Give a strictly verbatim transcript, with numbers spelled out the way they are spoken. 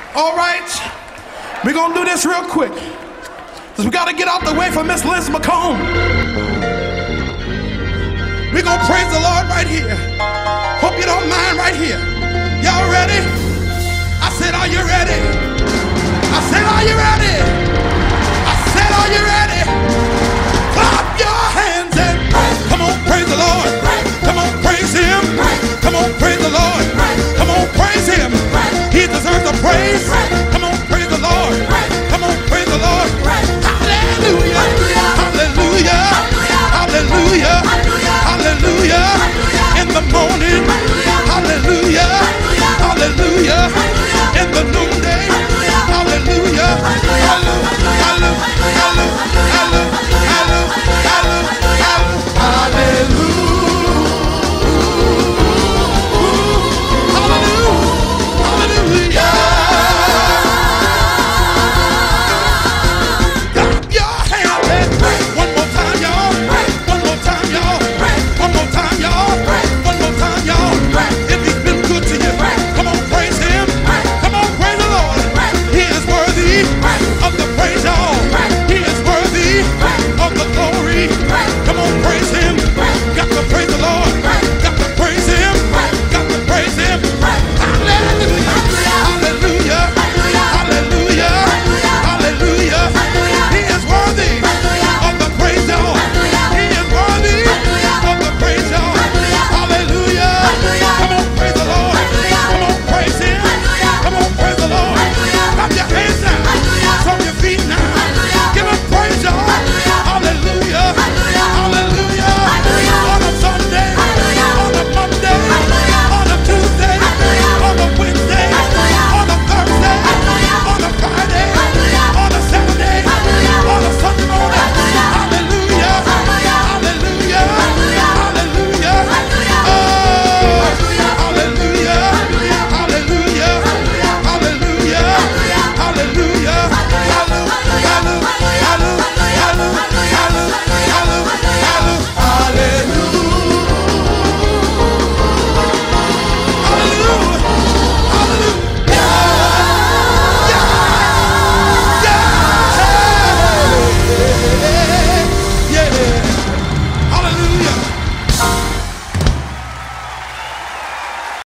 All right, we're gonna do this real quick, because we gotta get out the way for Miss Liz McComb. We're gonna praise the Lord right here. Hope you don't mind right here.